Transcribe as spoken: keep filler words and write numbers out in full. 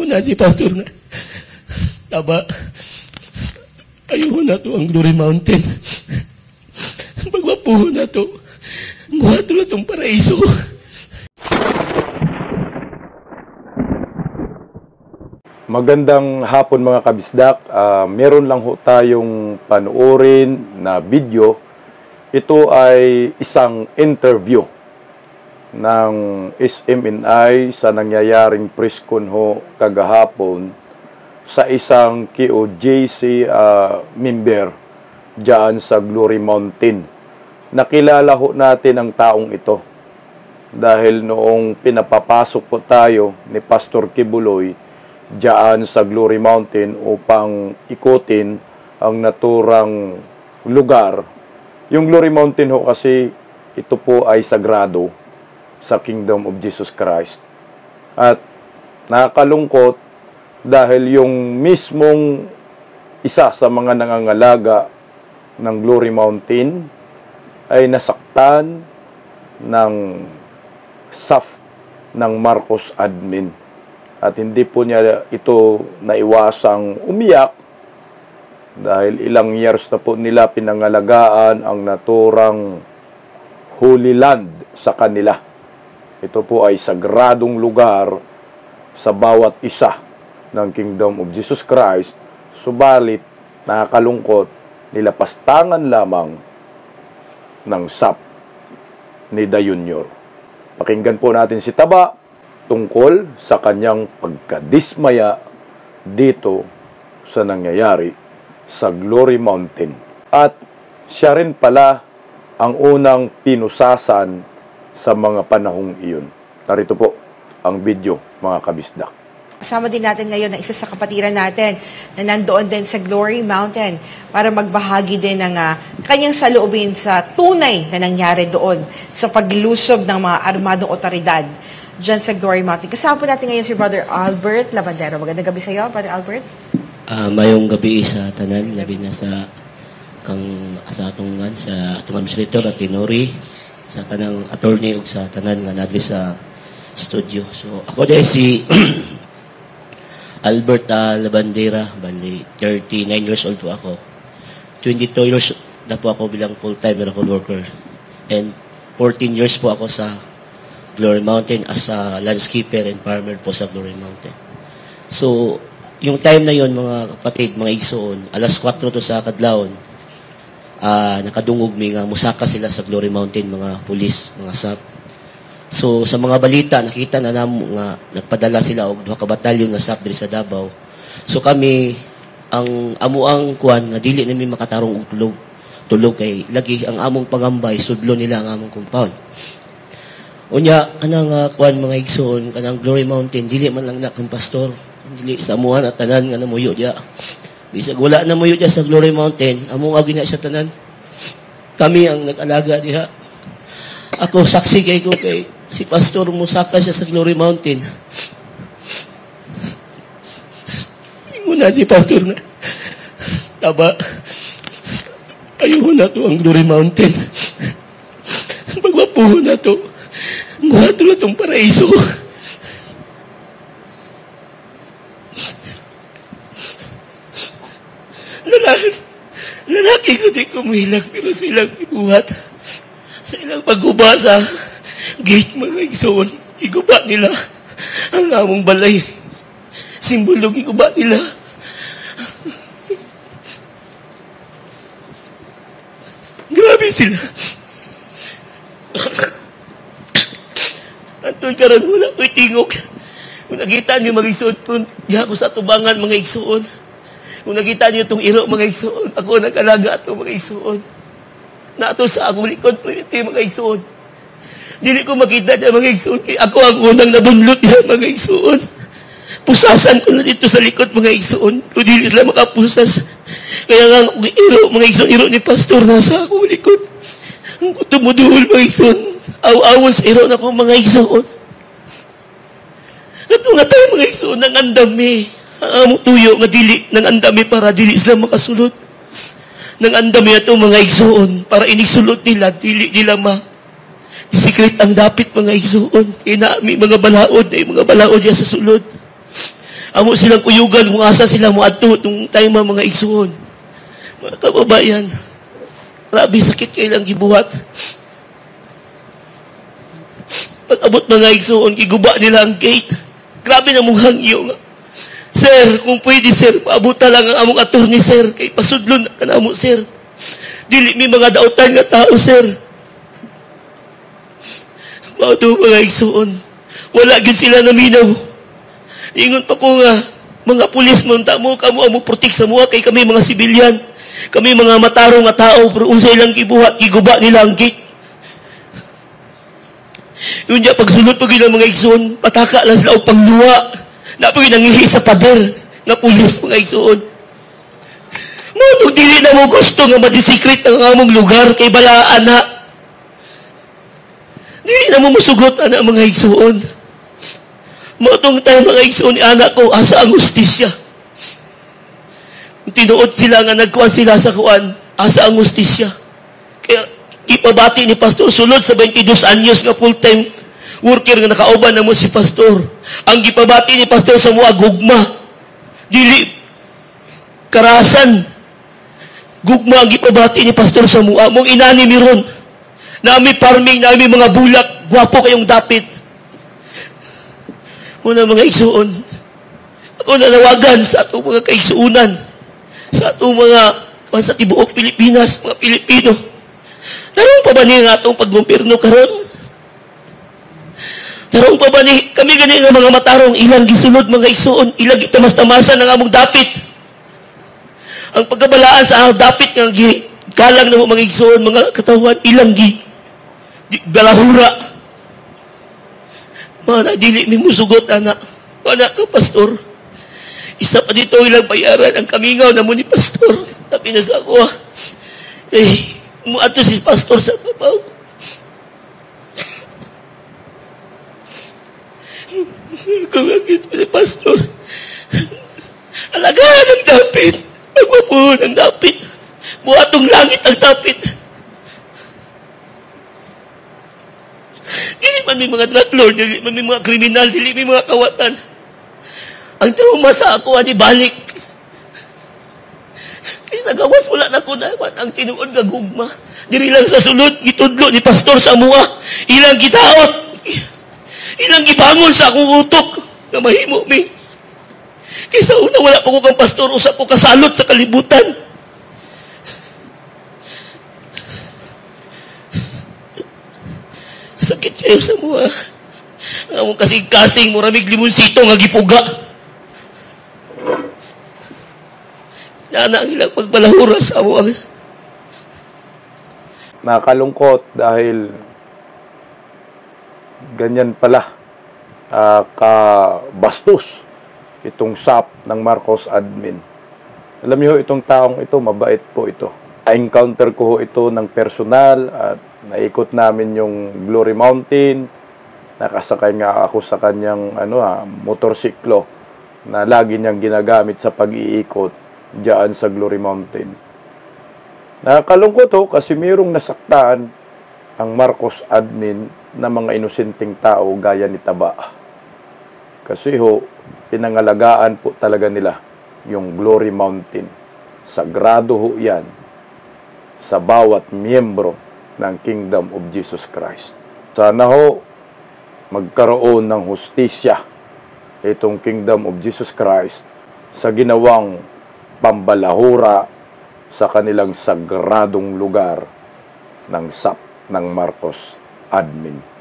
Una si Pastor nga, taba, ayuho na to ang Glory Mountain. Pagwapuho na to, buhat na itong paraiso. Magandang hapon mga kabisdak. Uh, meron lang ho tayong panoorin na video. Ito ay isang interview ng S M N I sa nangyayaring preskon ho kagahapon sa isang K O J C uh, member dyan sa Glory Mountain. Nakilala ho natin ang taong ito dahil noong pinapapasok po tayo ni Pastor Kibuloy dyan sa Glory Mountain upang ikutin ang naturang lugar. Yung Glory Mountain ho kasi ito po ay sagrado sa Kingdom of Jesus Christ. At nakakalungkot dahil yung mismong isa sa mga nangangalaga ng Glory Mountain ay nasaktan ng S A F ng Marcos admin. At hindi po niya ito naiwasang umiyak dahil ilang years na po nila pinangalagaan ang naturang Holy Land sa kanila. Ito po ay sagradong lugar sa bawat isa ng Kingdom of Jesus Christ. Subalit, nakakalungkot, nilapastangan lamang ng S A F ni Da Junior. Pakinggan po natin si Taba tungkol sa kanyang pagkadismaya dito sa nangyayari sa Glory Mountain. At siya rin pala ang unang pinusasan sa mga panahong iyon. Narito po ang video, mga kabisdak. Kasama din natin ngayon ang isa sa kapatiran natin na nandoon din sa Glory Mountain para magbahagi din ng uh, kanyang saloobin sa tunay na nangyari doon sa paglusob ng mga armadong otoridad dyan sa Glory Mountain. Kasama po natin ngayon si Brother Albert Labandero. Magandang gabi sa iyo, Brother Albert. Uh, mayong gabi sa tanan, labi na sa kang sa atungan, sa atong administrator at tinori, sa tanang attorney ug sa tanan nga nadli sa studio. So ako dai si Albert uh, Labandera, bali thirty-nine years old po ako. twenty-two years na po ako bilang full-time miracle worker. And fourteen years po ako sa Glory Mountain as a landscaper and farmer po sa Glory Mountain. So, yung time na yon mga kapatid, mga igsoon, alas kwatro to sa kadlawon, uh, nakadungog mi nga musaka sila sa Glory Mountain, mga pulis, mga S A F. So, sa mga balita, nakita na namo nga nagpadala sila og duha ka batalyon nga S A F diri sa Davao. So, kami, ang amuang kuan nga dili nami makatarong og tulog. Tulog kay lagi ang among pangambay, sudlo nila ang among compound. Unya, kanang uh, kuan mga igsoon, kanang Glory Mountain, dili man lang na kang pastor, dili sa amuhan at tanan nga namuyo diya. Bisag wala namuyo diya sa Glory Mountain, among agi na sa tanan. Kami ang nag-alaga diha. Ako saksi kay ko kay si pastor musaka siya sa Glory Mountain. Una si Pastor nga, taba, ayuho na to ang Glory Mountain. Pagwapuho na to, buhat na itong paraiso. Lalaki, lalaki ko di kumilag, pero silang ibuhat. Sa ilang pagguba sa gate mga igsoon, iguba nila ang among balay. Simbolong iguba nila. Grabe sila. Antoy karon wala ko'y tingog. Kung nakita niyo mga igsoon, di ako sa tubangan mga igsoon. Kung nakita niyo itong iro mga igsoon, ako nag-alaga ito mga igsoon. Na ito sa akong likod, priti mga igsoon. Dili ko makita niya mga igsoon, kaya ako ang unang nabunlot niya mga igsoon. Pusasan ko na dito sa likod mga igsoon, kung dili sila makapusas. Kaya nga, iro mga igsoon, iro ni pastor nasa akong likod. Ang tumuduhol mga igsoon. Aw-awan sa iro na kong mga igsoon. Ito nga tayo mga igsoon, nang andami. Ang among tuyo nga dili, nang andami para dili sila makasulot. Nang andami ito mga igsoon, para inisulot nila, dili nila ma. Disikret ang dapit mga igsoon. Kaya naami mga balaod, ay mga balaod yan sa sulod. Amo silang kuyugan kung asa sila mo adto itong time mga igsuon. Mga kababayan, grabe sakit kayo lang gibuhat. Pag-abot mga igsuon, giguba nila ang gate. Grabe na mong hangyo nga. Sir, kung pwede sir, paabuta lang ang among attorney sir, kay pasudlon na kanamo sir. Dili mi mga dautan nga tao sir. Mao to mga igsuon. Wala gid sila naminaw. Ingon pa ko nga, mga pulis mo, tamo, kamo amo protek sa mua, kay kami mga sibilyan. Kami mga matarong nga tao, pero unsay lang gibuhat, giguba nila ang gate. Yun niya, pagsulot pag yun ang mga igsoon, pataka lang sila o pangluwa. Napagin nangihi sa pader na pulis mga igsoon. Mo, itong dili na mo gusto nga madisikret ang among lugar kay balaan na. Dili na mo musugot ana mga igsoon. Mo, itong tayo mga igsoon ni anak ko, asa ang hustisya. Tinuod sila nga nagkuhan sila sa kuan, asa ang hustisya. Kaya, ipabati ni Pastor sulod sa twenty-two anyos nga full-time worker nga nakauban na mo si Pastor. Ang gipabati ni Pastor sa mua gugma. Dili karasan. Gugma ang gipabati ni Pastor sa mua. Mong inani ni ron. Nami farming, nami mga bulak. Gwapo kayong dapit. Muna mga igsuon. Ako nanawagan sa atong mga kaigsuunan. Sa atong mga sa tibuok Pilipinas, mga Pilipino. Tarong pa ba ni nga itong paggobyerno karon? Tarong pa ba ni, kami gani nga mga matarong, ilang gisulod mga igsuon, ilang itamas-tamasan ng among dapit. Ang pagkabalaan sa dapit nga galang na mo mga igsuon, mga katawan, ilang gi, di, balahura. Mana, dili mi musugot, anak. Anak ka, Pastor. Isa pa dito ilang bayaran ang kamingaw na mo ni Pastor. Tapi na sa ako, ah. Eh, mo ato si Pastor sa babaw. Kung agit mo ni Pastor, alagaan ang dapit. Magpapuhon ang dapit. Buhatong langit ang dapit. Dili man may mga drug lord, dili man may mga kriminal, dili may mga kawatan. Ang trauma sa ako, ani balik. Sa gawas wala na ko dapat ang tinuod nga gugma. Diri lang sa sulod gitudlo ni Pastor sa mua. Ilang gitaot. Ilang gibangon sa akong utok nga mahimo mi. Kaysa una wala pa ko kang pastor, usa ko kasalot sa kalibutan. Sakit kayo sa mua. Ang among kasing-kasing muramig limonsito nga gipuga. Na ang ilang pagbalahura sa amo. Nakalungkot dahil ganyan pala uh, kabastos itong S A P ng Marcos admin. Alam niyo, itong taong ito, mabait po ito. Na-encounter ko ito ng personal at naikot namin yung Glory Mountain. Nakasakay nga ako sa kanyang ano, ha, motorsiklo na lagi niyang ginagamit sa pag-iikot diyan sa Glory Mountain. Nakakalungkot ho kasi mayroong nasaktaan ang Marcos admin na mga inosenteng tao gaya ni Taba. Kasi ho, pinangalagaan po talaga nila yung Glory Mountain. Sagrado ho yan sa bawat miyembro ng Kingdom of Jesus Christ. Sana ho, magkaroon ng hustisya itong Kingdom of Jesus Christ sa ginawang pambalahura sa kanilang sagradong lugar ng S A P ng Marcos admin.